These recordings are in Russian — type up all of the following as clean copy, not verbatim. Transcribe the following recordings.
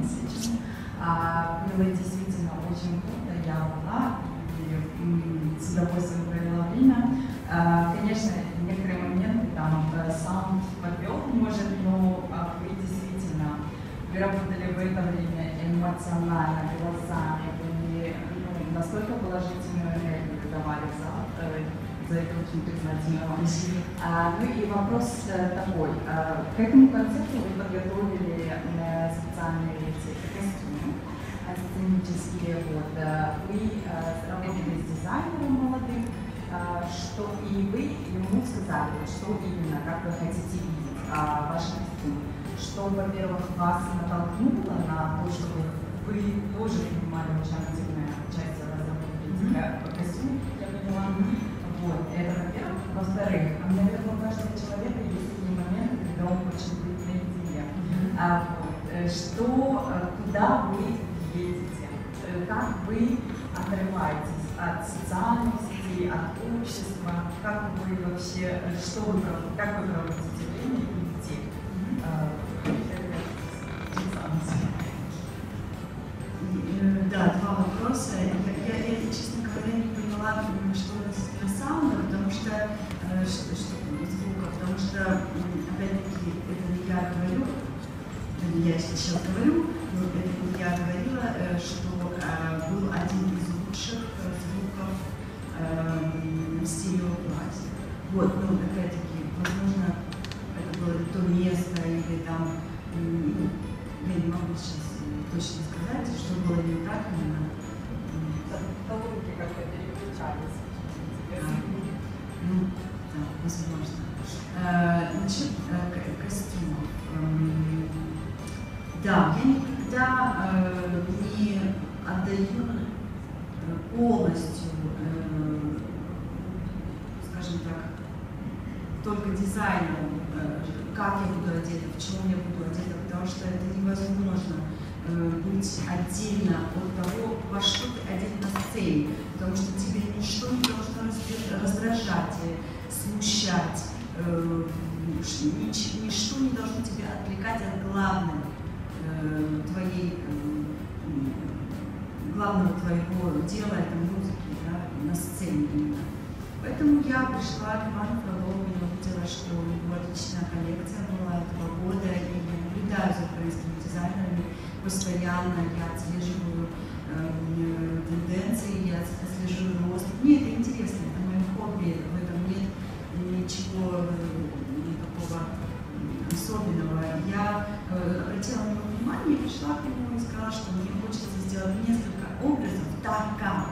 свечами. Было действительно очень круто, я была и с удовольствием провела время. Конечно, некоторые моменты, там, саунд подвел, может, но вы действительно, вы работали в это время эмоционально, глазами, вы настолько положительную энергию давали за это очень признательна вам. Ну и вопрос такой, к этому концерту вы подготовили специальные эти костюмы сценические, вот. Вы работали с дизайнером молодым, что и вы ему сказали, что именно, как вы хотите видеть ваши костюмы, что, во-первых, вас натолкнуло на то, чтобы вы тоже принимали очень активное участие в разработке костюмов, я поняла. Вот, это во-первых. Во-вторых, наверное, у каждого человека есть такие моменты, когда он хочет быть наедине. Куда вы едете, как вы отрываетесь от социальных сетей, от общества, как вы вообще, как вы проводите время и где? Да, два вопроса. Я, честно говоря, не поняла, что у нас на саунд, потому что звука, потому что, опять-таки, это не я говорю, я сейчас говорю, но это не я говорила, что был один из лучших звуков в стереоклассе. Вот, ну, опять-таки, возможно, это было то место, или там, я не могу сейчас точно сказать, что было не так именно. Колонки как-то переключались. Ну, да, возможно. Насчет костюмов. Да, я никогда не отдаю полностью, скажем так, только дизайну, как я буду одета, в чем я буду одета, потому что это невозможно быть отдельно от того, во что ты одет на сцене, потому что тебе ничто не должно раздражать, смущать, ничто не должно тебя отвлекать от главного твоего дела, это музыки, да, на сцене именно. Поэтому я пришла к Ивану Фролову и увидела, что у него отличная коллекция была этого года, и я наблюдаю за украинскими дизайнерами постоянно, я отслеживаю тенденции, я отслеживаю рост. Мне это интересно, это мое хобби, в этом нет ничего такого особенного. Я обратила на него внимание, пришла к нему и сказала, что мне хочется сделать несколько образов так.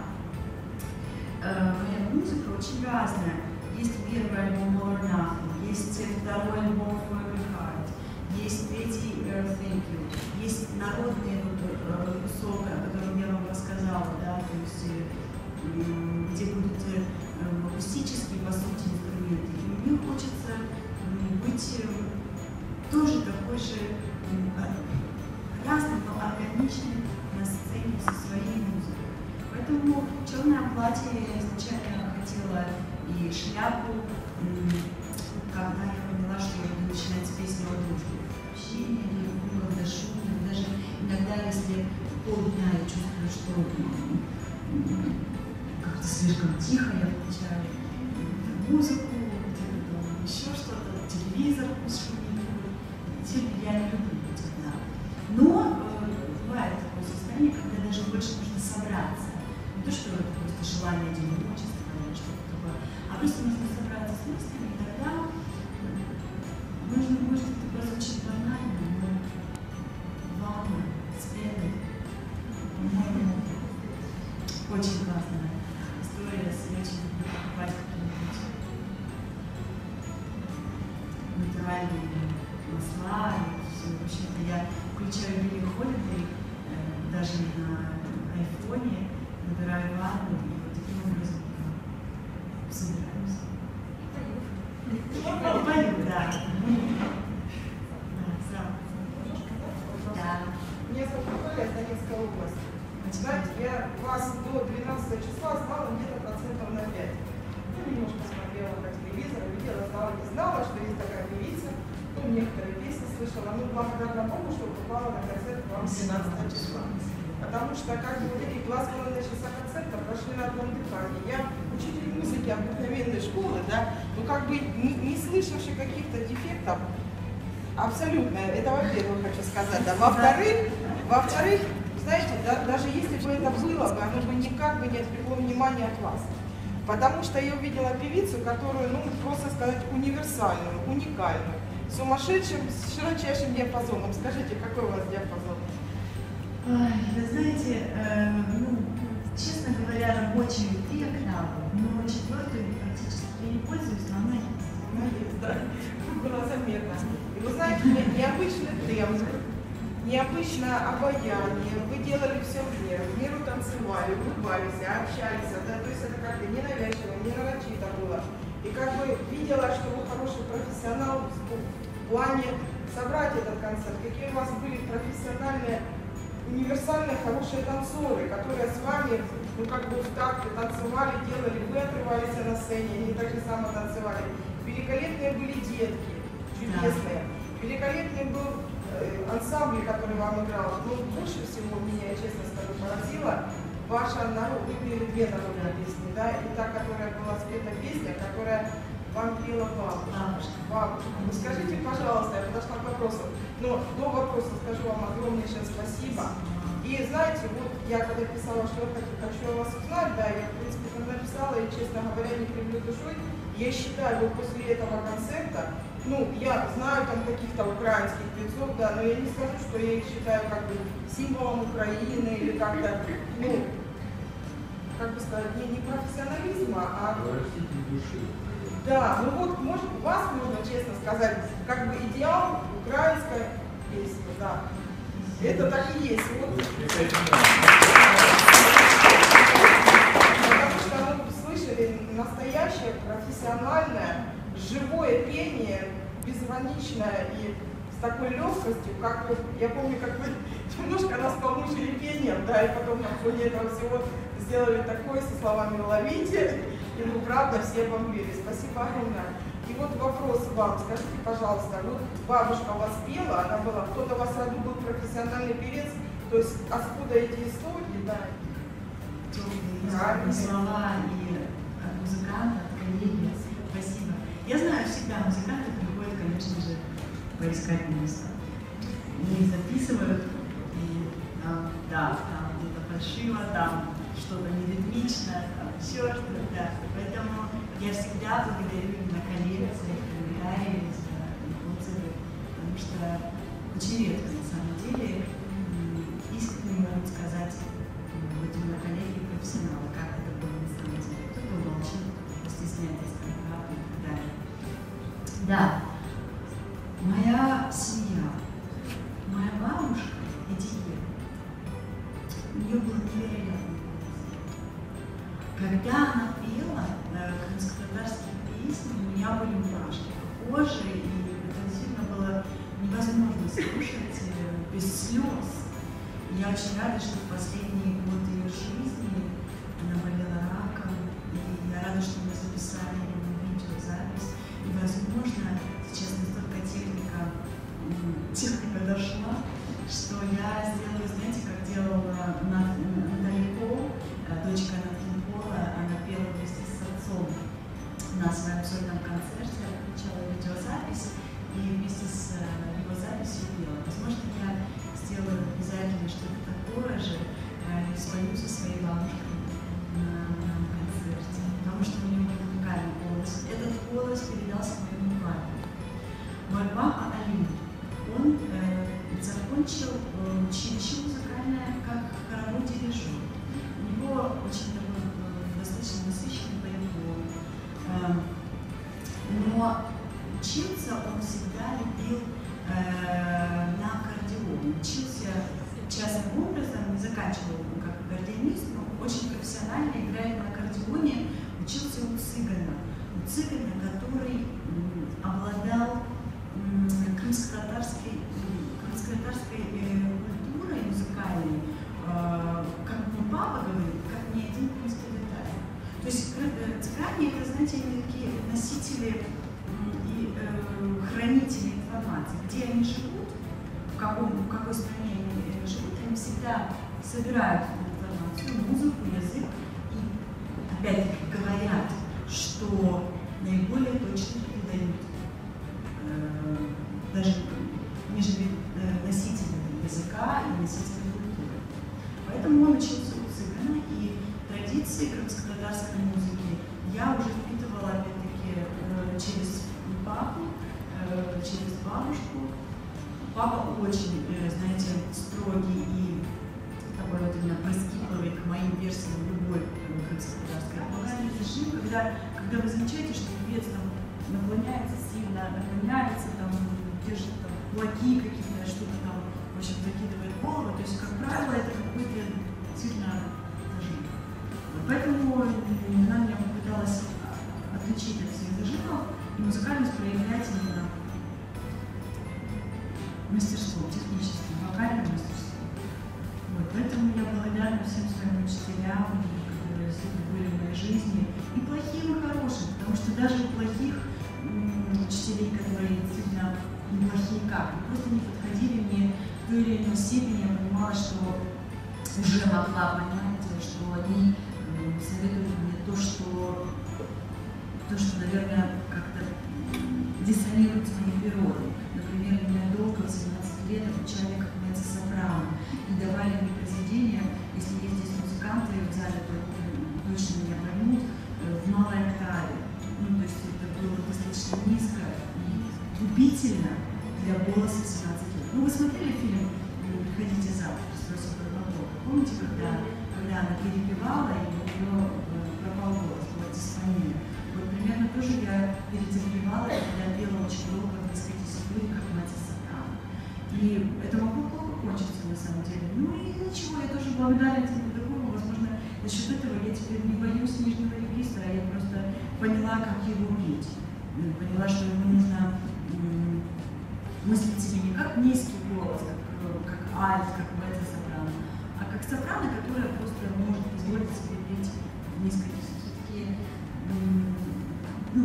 Моя музыка очень разная. Есть первый альбом All or Nothing, есть второй альбом For Every Heart, есть третий Thank You, есть народный кусок, о котором я вам рассказала, да, то есть где будут акустические, по сути, инструменты. И мне хочется быть тоже такой же разным, но органичным на сцене со своей музыкой. Поэтому черное платье я изначально хотела и шляпу, когда я поняла, что я буду начинать с песни о дружбе. Вообще я не люблю, когда шумно, даже иногда, если полдня я чувствую, что как-то слишком тихо, я включаю музыку, еще что-то, телевизор шумит. Я не люблю быть одна. Но бывает такое состояние, когда даже больше нужно собраться. Не то, что это просто желание одиночества или что-то такое, а просто нужно собраться с мыслями, и тогда может это прозвучит банально, но ванна с пеной, по-моему, очень классная история, если очень люблю покупать какие-нибудь натуральные масла, и все. В общем-то, я включаю Билли Холидей даже на айфоне, набираю ванну и вот таким образом собираюсь. Пою, да. Да. Меня зовут Виктория, из Донецкой области. Знаете, я вас до 12 числа знала где-то процентов на 5. Я немножко смотрела по телевизору, видела, знала, не знала, что есть такая певица. Ну, некоторые песни слышала. услышала, ну, благодарна Богу, что попала на концерт к вам 17 числа. Потому что, как бы, вот эти 2,5 часа концерта прошли на одном дыхании. Я учитель музыки обыкновенной школы, да, но как бы не слышавший каких-то дефектов, абсолютно, это во-первых хочу сказать, да. Во-вторых, знаете, даже если бы это было бы, оно бы никак бы не отвлекло внимание от вас. Потому что я увидела певицу, которую, ну, просто сказать, универсальную, уникальную, сумасшедшим, с широчайшим диапазоном. Скажите, какой у вас диапазон? Вы знаете, ну, честно говоря, рабочий век нам, но четвертую практически я не пользуюсь, но она есть. Она есть, да. Было заметно. И вы знаете, необычный темп, необычное обаяние, вы делали все в меру танцевали, улыбались, общались, да, то есть это как-то ненавязчиво, не нарочито было. И как бы видела, что вы хороший профессионал в плане собрать этот концерт, какие у вас были профессиональные, универсальные, хорошие танцоры, которые с вами, ну как бы в такте танцевали, делали, вы отрывались на сцене, они так же само танцевали. Великолепные были детки, чудесные. Великолепный был ансамбль, который вам играл. Но больше всего меня, я честно скажу, поразила ваша вы пели две народные песни, да, и та, которая была спета песня, которая вам пела бабушка. Ну, скажите, пожалуйста, я подошла к вопросу, но до вопроса скажу вам огромнейшее спасибо. И знаете, вот я когда писала, что я хочу вас узнать, да, я в принципе там написала, и, честно говоря, не кривлю душой, я считаю, вот после этого концерта, ну, я знаю там каких-то украинских певцов, да, но я не скажу, что я их считаю как бы символом Украины или как-то, ну, как бы сказать, не профессионализма, а... Выразитель души. Да, ну вот, может, вас можно честно сказать, как бы идеал украинской песни, да. Это так и есть. Вот. Потому что мы слышали настоящее, профессиональное, живое пение, безграничное и с такой легкостью, как вы, я помню, как вы немножко нас помучили пением, да, и потом на фоне этого всего сделали такое со словами «ловите», и мы правда все бомбили. Спасибо огромное. И вот вопрос вам, скажите, пожалуйста, вот бабушка у вас пела, она была, кто-то у вас в роду был профессиональный певец, то есть откуда эти истории, да? Теплые слова и музыканта, коллеги, спасибо. Я знаю, всегда музыканты приходят, конечно же, поискать место. Они записывают, и да, там где-то фальшиво, там что-то неритмичное, там еще что-то, да. Поэтому я всегда благодарю именно коллег за их комментарии, за их отзывы, потому что очень редко на самом деле искренне могут сказать вот именно коллеги и профессионалы, как это было на самом деле. Кто-то молчит, кто стесняется сказать правду и так далее. Да, моя семья, моя бабушка и дед, у нее был невероятный голос. Когда она пела крымско-татарские песни, у меня были мурашки по коже, и это действительно было невозможно слушать без слез. И я очень рада, что в последние годы ее жизни она болела раком, и я рада, что мы записали видеозапись. И, возможно, сейчас настолько техника дошла, что я сделаю, знаете, как делала Наталья Пол, дочка Натальи Пола, она пела вместе с отцом на своем сольном концерте, включала видеозапись и вместе с его записью пела. Возможно, я сделаю обязательно что-то такое же и спою со своей бабушкой на концерте, потому что у нее был уникальный голос. Этот голос передался моему папе. Мой папа Алим, он закончил училище музыкальное как хоровой дирижер. У него очень такой достаточно насыщенный полигон. Но учиться он всегда любил на аккордеон. Учился частным образом, не заканчивал как аккордеонист, но очень профессионально играет на аккордеоне. Учился у цыгана, который обладал крымско-татарской культурой музыкальной, как мой папа говорит, как ни один крымский татарин. То есть цыгане — это, знаете, они такие носители и хранители информации. где они живут, в какой стране они живут, они всегда собирают информацию, музыку, язык и, опять-таки, говорят, что наиболее точно передают даже нежели носители языка и носители культуры. Поэтому он учился у цыгана, и традиции крымско-татарской музыки я уже впитывала, опять-таки, через папу, через бабушку. Папа очень, знаете, строгий и такой вот именно проскипывает к моим версиям любой крымско-татарской музыкальной режим, когда вы замечаете, что певец там наклоняется сильно, наклоняется, там, держит там кулаки какие-то, что-то там, в общем, закидывает голову, то есть, как правило, это какой-то сильно зажим. Поэтому она меня попыталась отличить от всех зажимов и музыкальность проявлять именно мастерство, техническое, вокальное мастерство. Вот, поэтому я благодарна всем своим учителям, которые были в моей жизни, и плохим, и хорошим, потому что даже у плохих учителей, которые действительно неплохие как, просто не подходили мне в той или иной степени, я понимала, что уже могла понять, что они советуют мне то, что, наверное, как-то диссонирует с моей природой. Например, меня долго, в 17 лет, обучали как меццо-сопрано и давали мне произведения, если есть здесь музыканты в зале, то точно меня поймут, в малой октаве. Ну, то есть это было достаточно низко и губительно для голоса 17 лет. Ну, вы смотрели фильм «Приходите завтра» с Иосифом Бабовым? Помните, когда она перепевала, и у нее пропал голос, была дисфония? Вот примерно тоже я перетерпевала, когда пела очень долго в несколько секунд, как меццо-сопрано. И это могло плохо кончиться на самом деле. Ну и ничего, я тоже благодарна этому педагогу. Возможно, за счет этого я теперь не боюсь нижнего регистра, я просто поняла, как его петь. Поняла, что ему нужно мыслить себе не как низкий голос, как альт, как меццо-сопрано, а как сопрано, которая просто может позволить себе петь в низкой все-таки. Ну,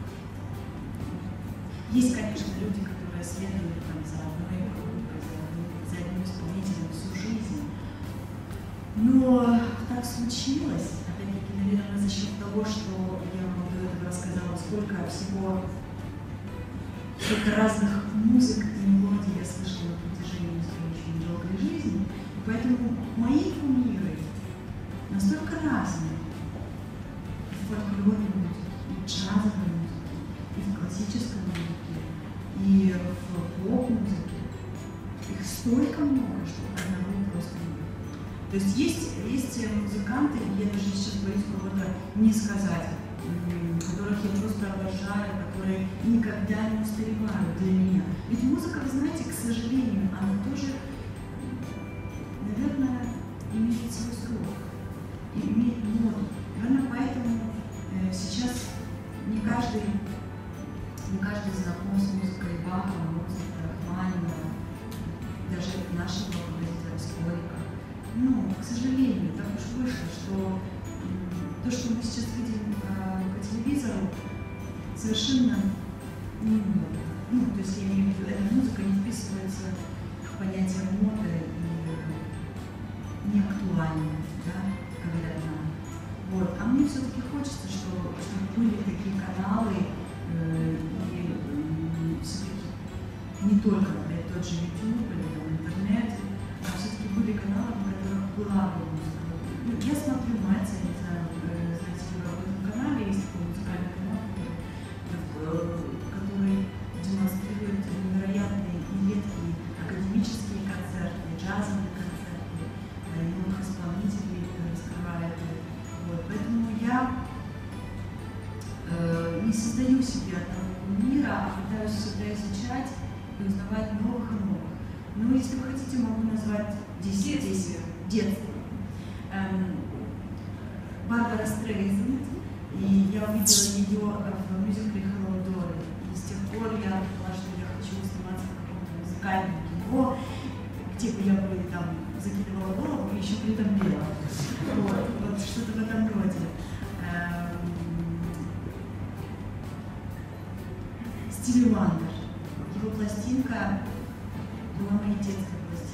есть, конечно, люди, которые следуют там, за одной группой, за одним исполнителем всю жизнь. Но так случилось, опять-таки, наверное, за счет того, что я вам до этого рассказала, сколько всего разных музык и мелодий я слышала на протяжении своей очень долгой жизни. И поэтому мои кумиры настолько разные. В фольклорной музыке, и в джазовой музыке, и в классической музыке, и в поп-музыке. Их столько много, что одного просто нет. То есть есть музыканты, я даже сейчас боюсь кого-то не сказать, которых я просто обожаю, которые никогда не устаревают для меня. Ведь музыка, вы знаете, к сожалению, она тоже, наверное, имеет свой срок и имеет моду. Наверное, поэтому сейчас не каждый знаком с музыкой Баха, Моцарта, Рахманинова, даже нашего композитора Скорика. Ну, к сожалению, так уж вышло, что то, что мы сейчас видим по телевизору, совершенно не мода. Ну, то есть я имею в виду, эта музыка не вписывается в понятие моды и не актуальна, да, говорят нам. Вот. А мне все-таки хочется, чтобы были такие каналы, и все-таки не только, например, тот же YouTube или там, интернет, а все-таки были каналы, на которых была бы музыка. Ну, я смотрю Мэтца, я не знаю, знаете, в этом канале есть такой музыкальный канал, который демонстрирует невероятные и редкие академические концерты, джазовые концерты, новых исполнителей раскрывает. Вот. Поэтому я не создаю себе одного мира, а пытаюсь всегда изучать и узнавать новых и новых. Ну, если вы хотите, могу назвать 10 детства. Барбара Стрейзанд, и я увидела ее в мюзикле Hello Dolly. И с тех пор я поняла, что я хочу сниматься в каком-то музыкальном кино, где бы я бы там закидывала голову и еще при этом пела. Вот что-то в этом роде. Стиви Вандер. чтобы пластинка была моей детской пластинкой.